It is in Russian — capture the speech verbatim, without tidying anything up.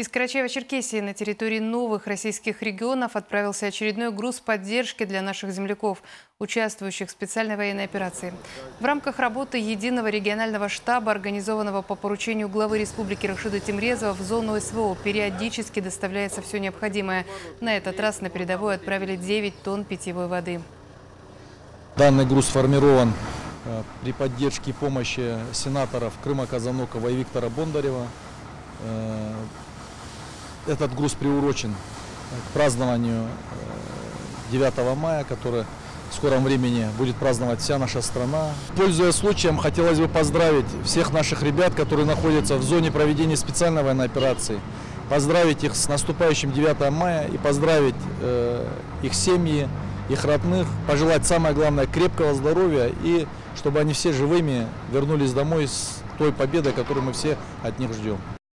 Из Карачаева-Черкесии на территории новых российских регионов отправился очередной груз поддержки для наших земляков, участвующих в специальной военной операции. В рамках работы единого регионального штаба, организованного по поручению главы республики Рашида Тимрезова, в зону СВО периодически доставляется все необходимое. На этот раз на передовую отправили девять тонн питьевой воды. Данный груз сформирован при поддержке и помощи сенаторов Крыма Казанокова и Виктора Бондарева. Этот груз приурочен к празднованию девятого мая, который в скором времени будет праздновать вся наша страна. Пользуясь случаем, хотелось бы поздравить всех наших ребят, которые находятся в зоне проведения специальной военной операции. Поздравить их с наступающим девятым мая и поздравить э, их семьи, их родных. Пожелать, самое главное, крепкого здоровья и чтобы они все живыми вернулись домой с той победой, которую мы все от них ждем.